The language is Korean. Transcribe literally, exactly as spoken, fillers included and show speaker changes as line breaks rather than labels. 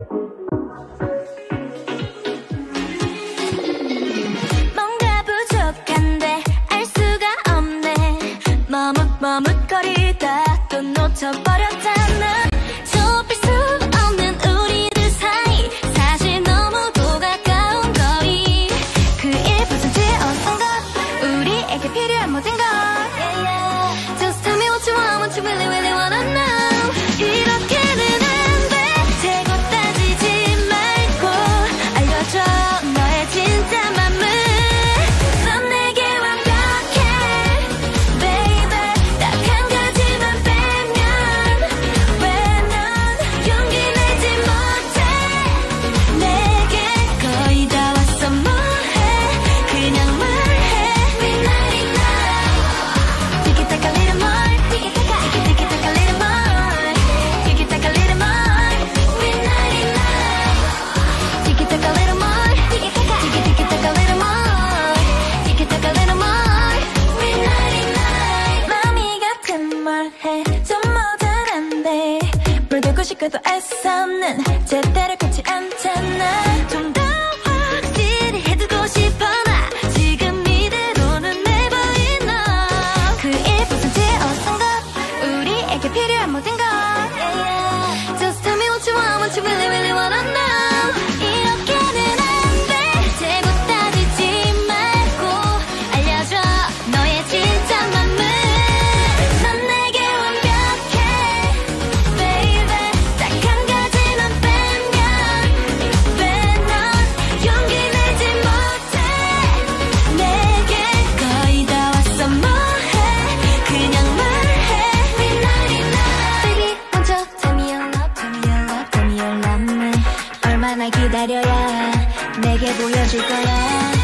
뭔가 부족한데 알 수가 없네. 머뭇머뭇거리다 또 놓쳐버렸잖아. 좁힐 수 없는 우리들 사이, 사실 너무도 가까운 거리. 그 일 퍼센트 어떤 것, 우리에게 필요한 모든 것. yeah, yeah. Just tell me what you want, what you really really wanna know. 이렇게는 안 돼. 재고 따지지 말고 알려줘 너의 진짜 맘을. 넌 내게 완벽해 baby. 딱 한 가지만 빼면 왜 넌 용기 내지 못해. 내게 거의 다 왔어. 뭐해 그냥 말해. Midnight night 티키타카 little more. 티키타카 티키타카 little more. 티키타카 little more. Midnight night 티키타카 little more. 티키타카 티키타카 little more. 티키타카 little more. Midnight night 마음이 같은 말 해 좀 모자란데 뭘 되고 싶어도 애써는 제대로 같지 않잖아. 좀 더 확실히 해두고 싶어 나 지금 이대로는 never enough. 그 일 퍼센트 어떤 것, 우리에게 필요한 모든 것. yeah, yeah. Just tell me what you want, what you really really wanna know. 이렇게는 안 돼. 재고 따지지 말고 알려줘 너의 진짜 맘을. 넌 내게 완벽해 baby. 딱 한 가지만 빼면 왜 넌 용기 내지 못해. 내게 거의 다 왔어. 뭐해 그냥 말해. Midnight night baby 먼저 tell me your love, tell me your love, tell me your love me. 얼마나 기다려야 내게 보여줄 거야.